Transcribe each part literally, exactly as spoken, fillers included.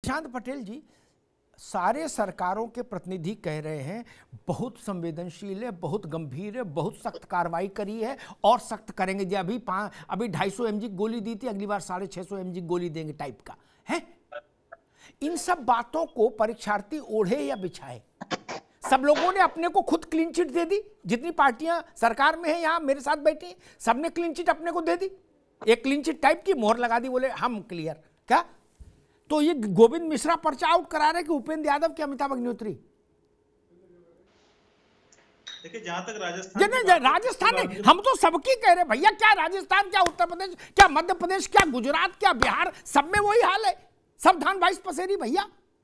प्रशांत पटेल जी, सारे सरकारों के प्रतिनिधि कह रहे हैं बहुत संवेदनशील है, बहुत गंभीर है, बहुत सख्त कार्रवाई करी है और सख्त करेंगे। जी अभी पाँच अभी ढाई सौ एम जी गोली दी थी, अगली बार साढ़े छः सौ एम जी गोली देंगे टाइप का है। इन सब बातों को परीक्षार्थी ओढ़े या बिछाए? सब लोगों ने अपने को खुद क्लीन चिट दे दी, जितनी पार्टियां सरकार में है यहाँ मेरे साथ बैठी, सबने क्लीन चिट अपने को दे दी, एक क्लीन चिट टाइप की मोहर लगा दी, बोले हम क्लियर। क्या तो ये गोविंद मिश्रा पर्चा आउट करा रहे कि उपेंद्र यादव के अमिताभ अग्निहोत्री? देखिए जहां तक राजस्थान राजस्थान नहीं, हम तो सबकी कह रहे भैया, क्या राजस्थान, क्या उत्तर प्रदेश, क्या मध्य प्रदेश, क्या गुजरात, क्या बिहार, सब में वही हाल है, सब धान बाईस पसेरी भैया।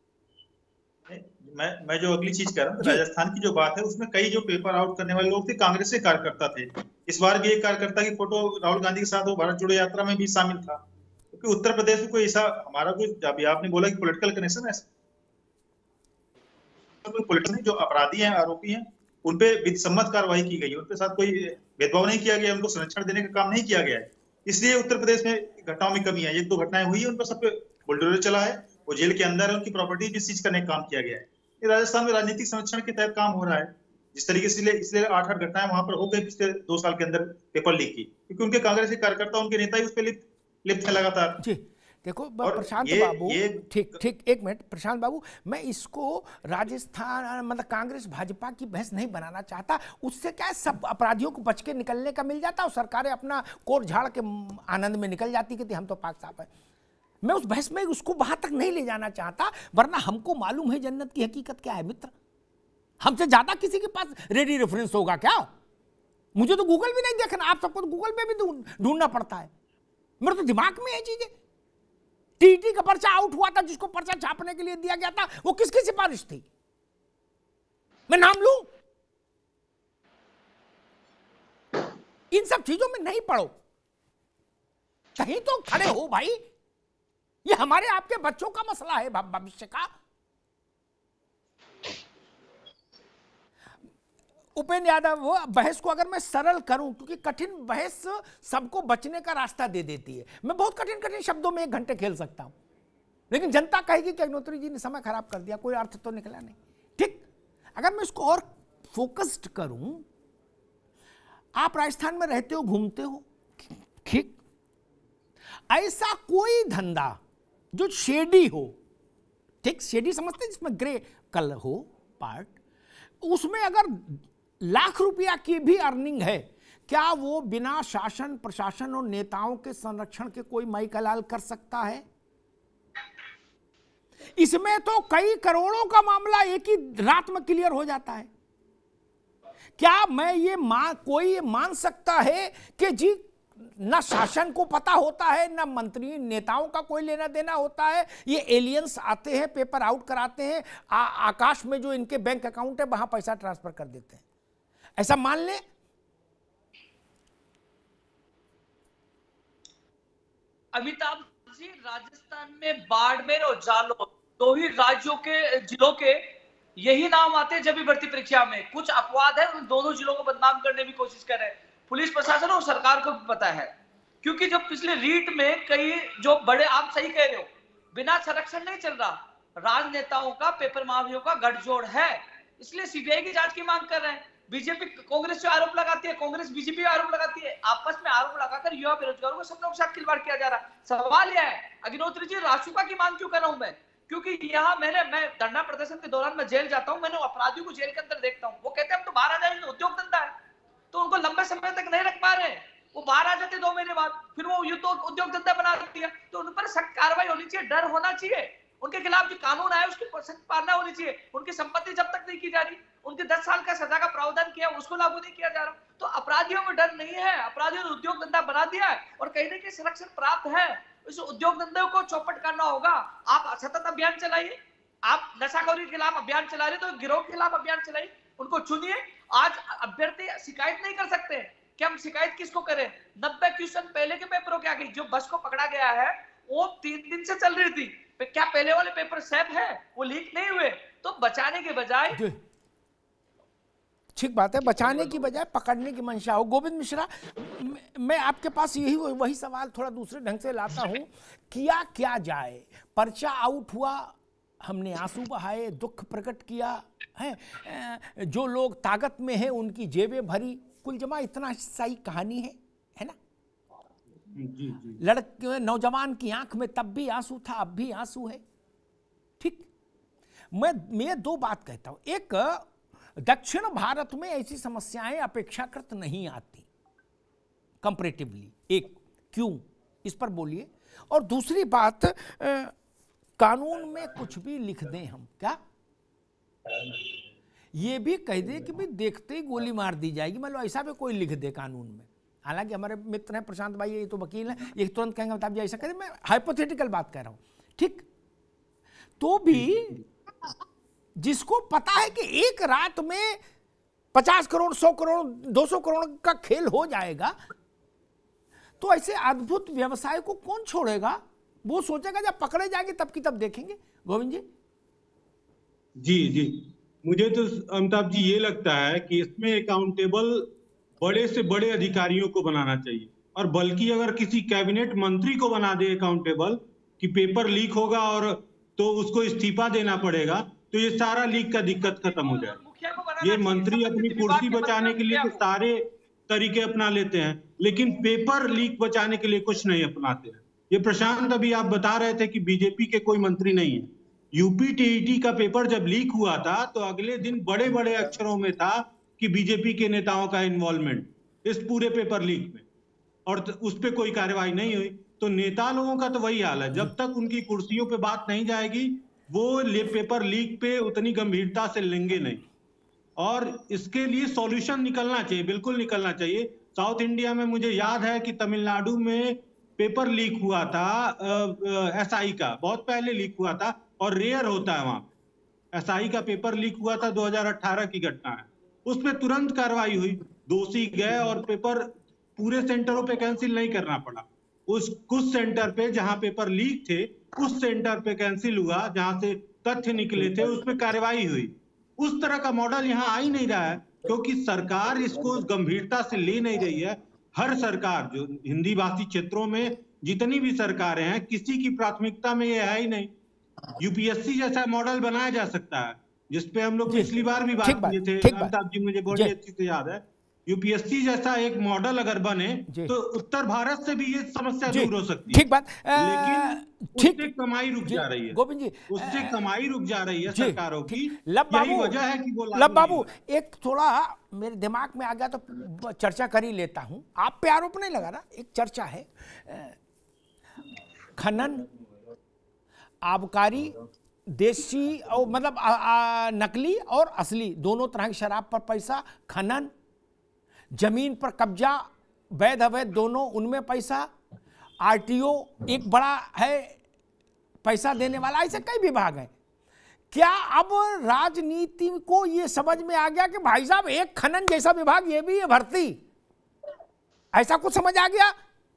मैं मैं जो अगली चीज कह रहा हूँ, राजस्थान की जो बात है उसमें कई जो पेपर आउट करने वाले लोग थे कांग्रेस के कार्यकर्ता थे। इस बार भी एक कार्यकर्ता की फोटो राहुल गांधी के साथ वो भारत जोड़ो यात्रा में भी शामिल था, क्योंकि तो उत्तर प्रदेश में कोई ऐसा हमारा कोई, अभी आपने बोला कि पॉलिटिकल कनेक्शन है, कोई पॉलिटिकल जो अपराधी हैं, आरोपी हैं, उनपे विधिसम्मत कार्रवाई की गई है, उनके साथ कोई भेदभाव नहीं किया गया, उनको संरक्षण देने का काम नहीं किया गया है। इसलिए उत्तर प्रदेश में घटनाओं में कमी है। एक दो घटनाएं हुई है, उन पर सब पे बुलडोजर चला है, वो जेल के अंदर है, उनकी प्रॉपर्टी भी सीज करने का काम किया गया है। राजस्थान में राजनीतिक संरक्षण के तहत काम हो रहा है, जिस तरीके से इसलिए आठ आठ घटनाएं वहां पर हो गई पिछले दो साल के अंदर पेपर लीक की, क्योंकि उनके कांग्रेस के कार्यकर्ता, उनके नेता ही उस पर लिप्त लिप्त है लगातार। जी देखो प्रशांत बाबू, ठीक ठीक एक मिनट प्रशांत बाबू, मैं इसको राजस्थान मतलब कांग्रेस भाजपा की बहस नहीं बनाना चाहता। उससे क्या है, सब अपराधियों को बच के निकलने का मिल जाता और सरकारें अपना कोर झाड़ के आनंद में निकल जाती कि हम तो पाक साफ है। मैं उस बहस में उसको वहां तक नहीं ले जाना चाहता, वरना हमको मालूम है जन्नत की हकीकत क्या है मित्र। हमसे ज्यादा किसी के पास रेडी रेफरेंस होगा क्या? मुझे तो गूगल भी नहीं देखना, आप सबको तो गूगल पे भी ढूंढना पड़ता है। मेरे तो दिमाग में है चीजें। टीटी का पर्चा आउट हुआ था, जिसको पर्चा छापने के लिए दिया गया था, वो किसकी सिफारिश थी? मैं नाम लूं? इन सब चीजों में नहीं पड़ो, कहीं तो खड़े हो भाई। ये हमारे आपके बच्चों का मसला है, भविष्य का। उपेंद्र यादव, वो बहस को अगर मैं सरल करूं, क्योंकि कठिन बहस सबको बचने का रास्ता दे देती है, मैं बहुत कठिन कठिन शब्दों में एक घंटे खेल सकता हूं, लेकिन जनता कहेगी कि अग्निहोत्री जी ने समय खराब कर दिया, कोई अर्थ तो निकला नहीं। ठीक, अगर मैं इसको और फोकस्ड करूं, आप राजस्थान में रहते हो, घूमते हो, ठीक, ऐसा कोई धंधा जो शेडी हो, ठीक, शेडी समझते हैं जिसमें ग्रे कलर हो पार्ट, उसमें अगर लाख रुपया की भी अर्निंग है, क्या वो बिना शासन प्रशासन और नेताओं के संरक्षण के कोई माई का लाल कर सकता है? इसमें तो कई करोड़ों का मामला एक ही रात में क्लियर हो जाता है। क्या मैं ये मान कोई ये मान सकता है कि जी न शासन को पता होता है, न मंत्री नेताओं का कोई लेना देना होता है, ये एलियंस आते हैं, पेपर आउट कराते हैं, आ, आकाश में जो इनके बैंक अकाउंट है वहां पैसा ट्रांसफर कर देते हैं, ऐसा मान ले? अमिताभ जी, राजस्थान में बाड़मेर और जालौर दो ही राज्यों के जिलों के यही नाम आते हैं जब भी भर्ती परीक्षा में। कुछ अपवाद है, उन दोनों जिलों को बदनाम करने की कोशिश कर रहे हैं। पुलिस प्रशासन और सरकार को भी पता है, क्योंकि जब पिछले रीट में कई जो बड़े, आप सही कह रहे हो, बिना संरक्षण नहीं चल रहा, राजनेताओं का, पेपर माफियों का गठजोड़ है, इसलिए सीबीआई की जांच की मांग कर रहे हैं। बीजेपी कांग्रेस जो आरोप लगाती है, कांग्रेस बीजेपी आरोप लगाती है, आपस में आरोप लगाकर युवा बेरोजगारों को सब लोग साथ खिलवाड़ किया जा रहा है। सवाल यह है, अग्निहोत्री जी, रासुका की मांग क्यों कर रहा हूं मैं? क्योंकि यहाँ मैंने मैं धरना प्रदर्शन के दौरान मैं जेल जाता हूँ, मैंने अपराधियों को जेल के अंदर देखता हूँ, वो कहते हैं हम तो बाहर आ जाएंगे, उद्योग धंधा है, तो उनको लंबे समय तक नहीं रख पा रहे, वो बाहर आ जाते दो महीने बाद, फिर वो युद्ध उद्योग धंधा बना दिया। तो उन पर सख्त कार्रवाई होनी चाहिए, डर होना चाहिए, उनके खिलाफ जो कानून आया उसकी सख्त पालना होनी चाहिए। उनकी संपत्ति जब तक नहीं की जा रही, उनके दस साल का सजा का प्रावधान किया उसको लागू नहीं किया जा रहा, तो अपराधियों में डर नहीं है, अपराधियों ने उद्योग धंधा बना दिया है और कहीं ना कहीं संरक्षण प्राप्त है। इस उद्योग धंधे को चौपट करना होगा। आप सतत अभियान चलाइए, आप नशाखोरी के खिलाफ अभियान चला रहे तो गिरोह के खिलाफ अभियान चलाइए, उनको चुनिए। आज अभ्यर्थी शिकायत नहीं कर सकते कि हम शिकायत किसको करें? नब्बे क्वेश्चन पहले के पेपरों की आ गई, जो बस को पकड़ा गया है वो तीन दिन से चल रही थी, क्या पहले वाले पेपर सेफ है? वो लीक नहीं हुए, तो बचाने के बजाय ठीक बात है, बचाने की बजाय पकड़ने की मंशा हो। गोविंद मिश्रा, मैं आपके पास यही वही सवाल थोड़ा दूसरे ढंग से लाता हूं, किया क्या जाए? पर्चा आउट हुआ, हमने आंसू बहाए, दुख प्रकट किया है, जो लोग ताकत में हैं उनकी जेबें भरी, कुल जमा इतना सही कहानी है, है ना? जी जी। लड़के नौजवान की आंख में तब भी आंसू था, अब भी आंसू है। ठीक, मैं मैं दो बात कहता हूं। एक, दक्षिण भारत में ऐसी समस्याएं अपेक्षाकृत नहीं आती कंपैरेटिवली। एक, क्यों, इस पर बोलिए। और दूसरी बात, आ, कानून में कुछ भी लिख दें हम, क्या ये भी कह दे कि भाई देखते ही गोली मार दी जाएगी, मतलब ऐसा भी कोई लिख दे कानून में। हालांकि हमारे मित्र हैं प्रशांत भाई, ये तो वकील हैं, ये तुरंत कहेंगे बताइए जी ऐसा करें, मैं हाइपोथेटिकल बात कह रहा हूं। ठीक, तो भी जिसको पता है कि एक रात में पचास करोड़, सौ करोड़, दो सौ करोड़ का खेल हो जाएगा, तो ऐसे अद्भुत व्यवसाय को कौन छोड़ेगा? वो सोचेगा जब पकड़े जाएंगे तब की तब देखेंगे। गोविंद जी। जी जी, मुझे तो अमिताभ जी ये लगता है कि इसमें अकाउंटेबल बड़े से बड़े अधिकारियों को बनाना चाहिए, और बल्कि अगर किसी कैबिनेट मंत्री को बना दे अकाउंटेबल कि पेपर लीक होगा और तो उसको इस्तीफा देना पड़ेगा, तो ये सारा लीक का दिक्कत खत्म हो जाए। ये मंत्री अपनी कुर्सी बचाने के लिए तो सारे तरीके अपना लेते हैं, लेकिन पेपर लीक बचाने के लिए कुछ नहीं अपनाते हैं। ये प्रशांत, अभी आप बता रहे थे कि बीजेपी के कोई मंत्री नहीं है। यूपी टीईटी का पेपर जब लीक हुआ था तो अगले दिन बड़े बड़े अक्षरों में था कि बीजेपी के नेताओं का इन्वॉल्वमेंट इस पूरे पेपर लीक में, और उस पर कोई कार्रवाई नहीं हुई। तो नेता लोगों का तो वही हाल है, जब तक उनकी कुर्सियों पे बात नहीं जाएगी वो ले पेपर लीक पे उतनी गंभीरता से लेंगे नहीं। और इसके लिए सॉल्यूशन निकलना चाहिए, बिल्कुल निकलना चाहिए। साउथ इंडिया में मुझे याद है कि तमिलनाडु में पेपर लीक हुआ था एसआई का, बहुत पहले लीक हुआ था और रेयर होता है वहां। एसआई का पेपर लीक हुआ था, दो हज़ार अठारह की घटना है। उसमें तुरंत कार्रवाई हुई, दोषी गए और पेपर पूरे सेंटरों पे कैंसिल नहीं करना पड़ा। उस कुछ सेंटर पे जहां पेपर लीक थे उस सेंटर पे कैंसिल हुआ, जहां से तथ्य निकले थे उसमें कार्रवाई हुई। उस तरह का मॉडल यहाँ आ ही नहीं रहा है, क्योंकि सरकार इसको गंभीरता से ले नहीं रही है। हर सरकार, जो हिंदी भाषी क्षेत्रों में जितनी भी सरकारें हैं, किसी की प्राथमिकता में ये है ही नहीं। यूपीएससी जैसा मॉडल बनाया जा सकता है, जिसपे हम लोग पिछली बार भी बात किए थे, अमिताभ जी मुझे बड़ी अच्छी से याद है। यूपीएससी जैसा एक मॉडल अगर बने तो उत्तर भारत से भी ये समस्या दूर हो सकती है। ठीक बात, लेकिन उससे कमाई रुक जा रही है। गोविंद जी, उससे कमाई रुक जा रही है सरकारों की। यही वजह है कि वो लब बाबू, एक थोड़ा मेरे दिमाग में आ गया तो चर्चा कर ही लेता हूं। आप पे आरोप नहीं लगा रहा, एक चर्चा है, खनन, आबकारी, देशी और मतलब आ, आ, नकली और असली दोनों तरह की शराब पर पैसा, खनन, जमीन पर कब्जा, वैध अवैध दोनों, उनमें पैसा, आरटीओ एक बड़ा है पैसा देने वाला, ऐसे कई विभाग हैं। क्या अब राजनीति को ये समझ में आ गया कि भाई साहब एक खनन जैसा विभाग ये भी है भर्ती, ऐसा कुछ समझ आ गया?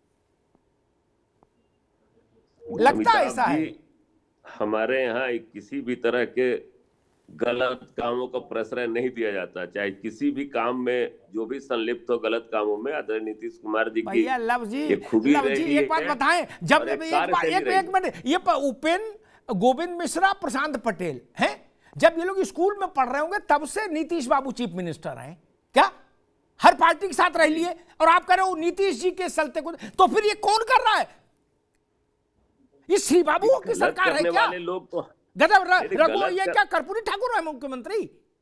लगता है ऐसा है। हमारे यहाँ किसी भी तरह के गलत कामों का प्रश्रय नहीं दिया जाता, चाहे किसी भी काम में जो भी संलिप्त हो गलत कामों में। आदरणीय नीतीश कुमार जी की लव जी, ये खूबी लव जी एक बात बताएं, जब एक बार एक एक मिनट, ये उपेंद्र, गोविंद मिश्रा, प्रशांत पटेल हैं, जब ये लोग स्कूल में पढ़ रहे होंगे तब से नीतीश बाबू चीफ मिनिस्टर हैं क्या? हर पार्टी के साथ रह लिए, और आप कह रहे हो नीतीश जी के चलते को, तो फिर ये कौन कर रहा है? ये श्री बाबू की सरकार है क्या? लोग तो गजब रघु, ये क्या कर्पूरी ठाकुर है मुख्यमंत्री?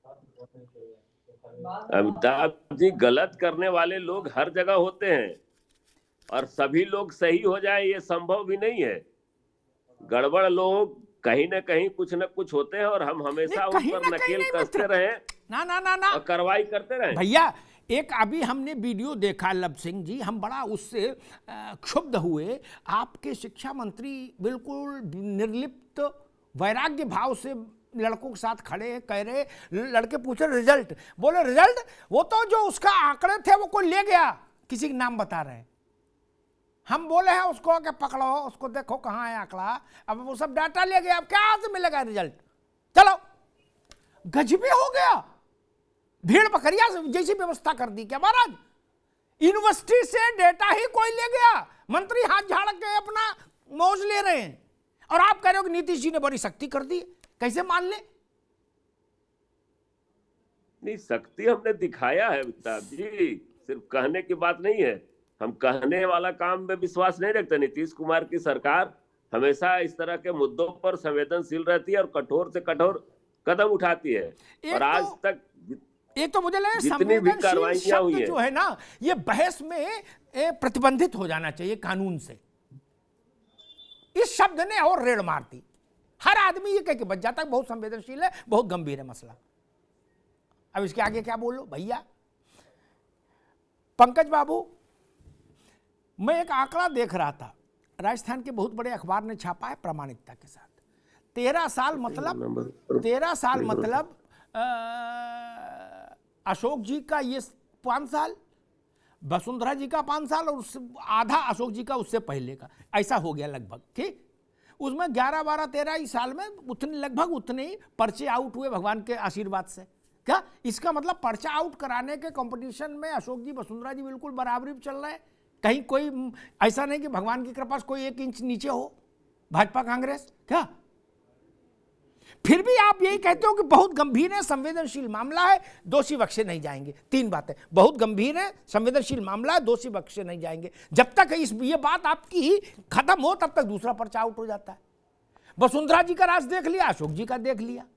अमिताभ जी, गलत करने वाले लोग हर जगह होते हैं, और सभी लोग सही हो जाए ये संभव भी नहीं है। गड़बड़ लोग कहीं ना कहीं कुछ न कुछ होते हैं, और हम हमेशा उन पर नकेल कसते रहे ना ना ना ना और कार्रवाई करते रहे। भैया, एक अभी हमने वीडियो देखा लब सिंह जी, हम बड़ा उससे क्षुब्ध हुए। आपके शिक्षा मंत्री बिल्कुल निर्लिप्त वैराग्य भाव से लड़कों के साथ खड़े हैं, कह रहे, लड़के पूछे रिजल्ट, बोले रिजल्ट वो तो जो उसका आंकड़े थे वो कोई ले गया, किसी का नाम बता रहे हैं। हम बोले हैं उसको कि पकड़ो उसको, देखो कहाँ है आंकड़ा, अब वो सब डाटा ले गया, अब क्या से मिलेगा रिजल्ट? चलो, गजबे हो गया। भीड़ बकरिया जैसी व्यवस्था कर दी क्या महाराज? यूनिवर्सिटी से डेटा ही कोई ले गया, मंत्री हाथ झाड़ के अपना मौज ले रहे हैं, और आप कह रहे हो कि नीतीश जी ने बड़ी सख्ती कर दी। कैसे मान ले? नहीं, शक्ति हमने दिखाया है अमिताभ जी, सिर्फ कहने की बात नहीं है। हम कहने वाला काम में विश्वास नहीं रखते। नीतीश कुमार की सरकार हमेशा इस तरह के मुद्दों पर संवेदनशील रहती है और कठोर से कठोर कदम उठाती है, और आज तो, तक एक तो मुझे लगा जितनी भी कार्रवाइयां हुई है जो है ना, ये बहस में प्रतिबंधित हो जाना चाहिए कानून से। इस शब्द ने और रेड़ मार दी। हर आदमी ये कह के बच जाता है बहुत संवेदनशील है, बहुत गंभीर है मसला। अब इसके आगे क्या बोलो भैया? पंकज बाबू, मैं एक आंकड़ा देख रहा था, राजस्थान के बहुत बड़े अखबार ने छापा है प्रामाणिकता के साथ। तेरह साल मतलब तेरह साल मतलब आ, अशोक जी का ये पाँच साल, वसुंधरा जी का पाँच साल, और उससे आधा अशोक जी का उससे पहले का, ऐसा हो गया लगभग। ठीक, उसमें ग्यारह बारह तेरह ही साल में उतने लगभग उतने ही पर्चे आउट हुए भगवान के आशीर्वाद से। क्या इसका मतलब पर्चा आउट कराने के कंपटीशन में अशोक जी वसुंधरा जी बिल्कुल बराबरी चल रहे हैं? कहीं कोई ऐसा नहीं कि भगवान की कृपा से कोई एक इंच नीचे हो भाजपा कांग्रेस? क्या फिर भी आप यही कहते हो कि बहुत गंभीर है, संवेदनशील मामला है, दोषी बख्शे नहीं जाएंगे? तीन बातें, बहुत गंभीर है, संवेदनशील मामला है, दोषी बख्शे नहीं जाएंगे। जब तक इस ये बात आपकी खत्म हो तब तक दूसरा पर्चा आउट हो जाता है। वसुंधरा जी का राज देख लिया, अशोक जी का देख लिया,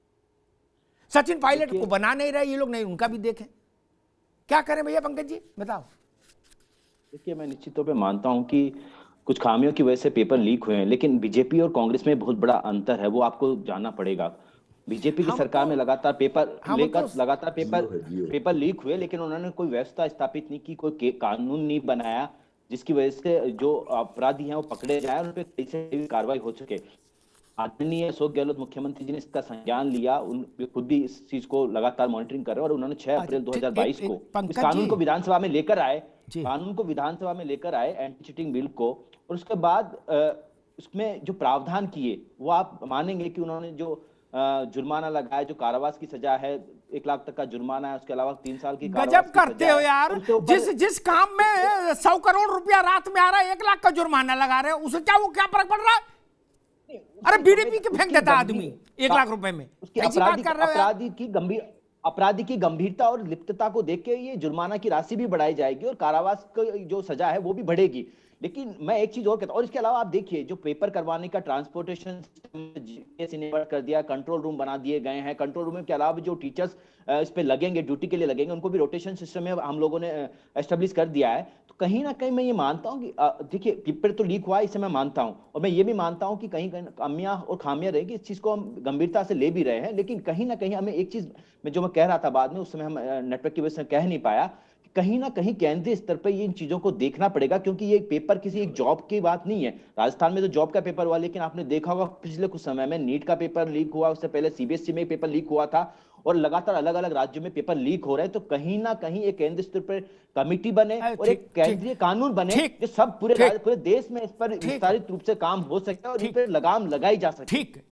सचिन पायलट को बना नहीं रहे ये लोग, नहीं उनका भी देखें। क्या करें भैया? पंकज जी बताओ। देखिए, मैं निश्चित तौर पे मानता हूं कि कुछ खामियों की वजह से पेपर लीक हुए हैं, लेकिन बीजेपी और कांग्रेस में बहुत बड़ा अंतर है, वो आपको जानना पड़ेगा। बीजेपी की सरकार तो, में लगातार पेपर लेकर तो, लगातार पेपर पेपर लीक हुए, लेकिन उन्होंने कोई व्यवस्था स्थापित नहीं की, कोई कानून नहीं बनाया जिसकी वजह से जो अपराधी हैं वो पकड़े जाए और उन पर कई से कार्रवाई हो सके। आदरणीय अशोक गहलोत मुख्यमंत्री जी ने इसका संज्ञान लिया, उन खुद भी इस चीज को लगातार मॉनिटरिंग कर रहे हैं, और उन्होंने छह अप्रैल दो हजार बाईस को इस कानून को विधानसभा में लेकर आए कानून को विधानसभा में लेकर आए एंटी चीटिंग बिल को, और उसके बाद उसमें जो प्रावधान किए वो आप मानेंगे कि उन्होंने जो जुर्माना लगाया, जो कारावास की सजा है, एक लाख तक का जुर्माना है, उसके अलावा तीन साल की गजब करते हो यार। जिस जिस काम में सौ करोड़ रुपया रात में आ रहा है, एक लाख का जुर्माना लगा रहे हो, उसे क्या वो क्या फर्क पड़ रहा है? अरे बीडीपी के फेंक देता आदमी एक लाख रुपए में। अपराधी की गंभीर अपराधी की गंभीरता और लिप्तता को देख के ये जुर्माना की राशि भी बढ़ाई जाएगी और कारावास की जो सजा है वो भी बढ़ेगी। लेकिन मैं एक चीज और कहता हूं, और इसके अलावा आप देखिए जो पेपर करवाने का ट्रांसपोर्टेशन सिस्टम कर दिया, कंट्रोल रूम बना दिए गए हैं। कंट्रोल रूम के अलावा जो टीचर्स इस पे लगेंगे, ड्यूटी के लिए लगेंगे, उनको भी रोटेशन सिस्टम में हम लोगों ने एस्टेब्लिश कर दिया है। तो कहीं ना कहीं मैं ये मानता हूं कि देखिए पेपर तो लीक हुआ है, इसे मैं मानता हूं, और मैं ये भी मानता हूं कि कहीं कहीं कमियां और खामियां रहेगी, इस चीज को हम गंभीरता से ले भी रहे हैं। लेकिन कहीं ना कहीं हमें एक चीज मैं जो मैं कह रहा था बाद में, उस समय हम नेटवर्क की वजह से कह नहीं पाया, कहीं ना कहीं केंद्रीय स्तर पर इन चीजों को देखना पड़ेगा, क्योंकि ये पेपर किसी एक जॉब की बात नहीं है। राजस्थान में तो जॉब का पेपर हुआ, लेकिन आपने देखा होगा पिछले कुछ समय में नीट का पेपर लीक हुआ, उससे पहले सीबीएसई में पेपर लीक हुआ था, और लगातार अलग अलग राज्यों में पेपर लीक हो रहे हैं। तो कहीं ना कहीं एक केंद्रीय स्तर पर कमेटी बने और एक केंद्रीय कानून बने जो सब पूरे पूरे देश में इस पर विस्तारित रूप से काम हो सके और इन पर लगाम लगाई जा सके। ठीक